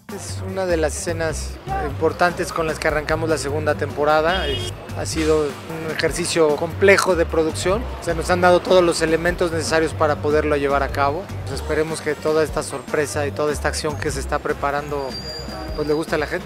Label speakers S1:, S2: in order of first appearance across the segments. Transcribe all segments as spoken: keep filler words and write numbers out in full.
S1: Es una de las escenas importantes con las que arrancamos la segunda temporada. Es, ha sido un ejercicio complejo de producción. Se nos han dado todos los elementos necesarios para poderlo llevar a cabo. Pues esperemos que toda esta sorpresa y toda esta acción que se está preparando pues le guste a la gente.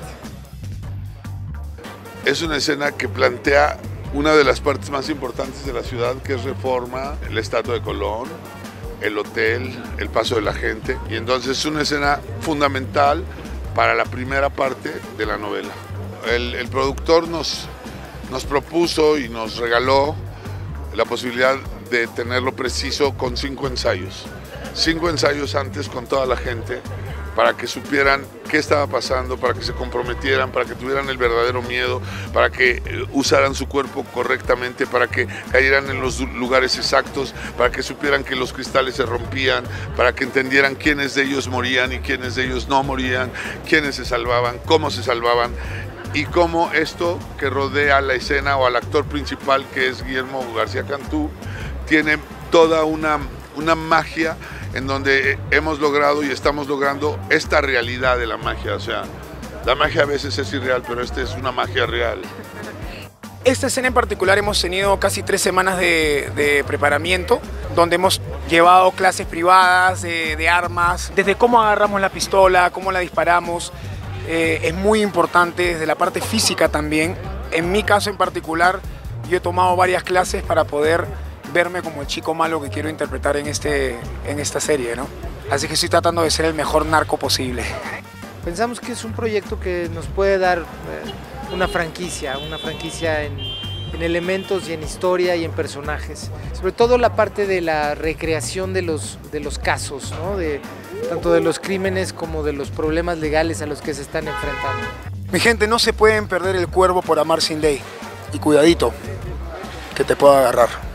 S2: Es una escena que plantea una de las partes más importantes de la ciudad, que es Reforma, la estatua de Colón, el hotel, el paso de la gente. Y entonces es una escena fundamental para la primera parte de la novela. El, el productor nos, nos propuso y nos regaló la posibilidad de tenerlo preciso con cinco ensayos. Cinco ensayos antes con toda la gente, para que supieran qué estaba pasando, para que se comprometieran, para que tuvieran el verdadero miedo, para que usaran su cuerpo correctamente, para que cayeran en los lugares exactos, para que supieran que los cristales se rompían, para que entendieran quiénes de ellos morían y quiénes de ellos no morían, quiénes se salvaban, cómo se salvaban, y cómo esto que rodea la escena o al actor principal, que es Guillermo García Cantú, tiene toda una, una magia en donde hemos logrado y estamos logrando esta realidad de la magia. O sea, la magia a veces es irreal, pero esta es una magia real.
S3: Esta escena en particular hemos tenido casi tres semanas de, de preparamiento, donde hemos llevado clases privadas de, de armas, desde cómo agarramos la pistola, cómo la disparamos. Eh, es muy importante desde la parte física también. En mi caso en particular, yo he tomado varias clases para poder verme como el chico malo que quiero interpretar en, este, en esta serie, ¿no? Así que estoy tratando de ser el mejor narco posible.
S1: Pensamos que es un proyecto que nos puede dar eh, una franquicia, una franquicia en, en elementos y en historia y en personajes. Sobre todo la parte de la recreación de los, de los casos, ¿no? De, tanto de los crímenes como de los problemas legales a los que se están enfrentando.
S3: Mi gente, no se pueden perder El Cuervo por Amar Sin Ley. Y cuidadito, que te pueda agarrar.